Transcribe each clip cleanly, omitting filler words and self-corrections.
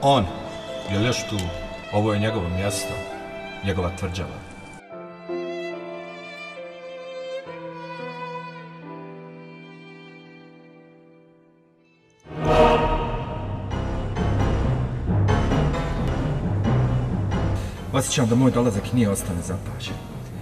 On, je li još tu? Ovo je njegovo mjesto, njegova tvrđava. Osjećam da moj dolazak nije ostao nezapažen.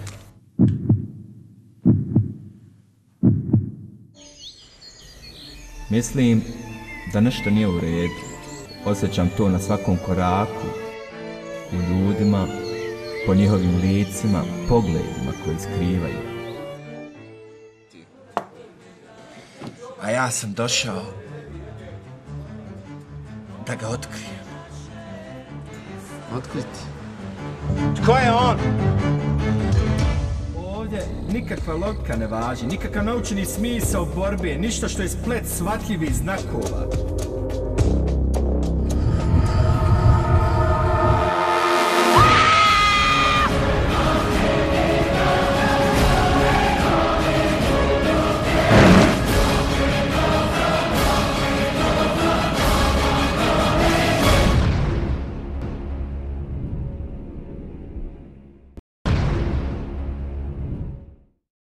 Mislim da nešto nije u redu. Osjećam to na svakom koraku, u ljudima, po njihovim licima, pogledima koji skrivaju. A ja sam došao da ga otkrijem. Otkriti? Tko je on? Ovdje nikakva logika ne važi, nikakav naučeni smisao borbe, ništa što je splet shvatljivih znakova.